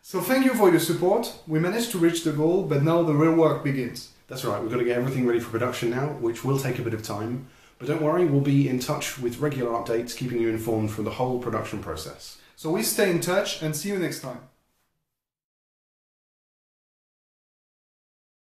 So thank you for your support. We managed to reach the goal, but now the real work begins. That's right, we've got to get everything ready for production now, which will take a bit of time. But don't worry, we'll be in touch with regular updates, keeping you informed through the whole production process. So we stay in touch and see you next time.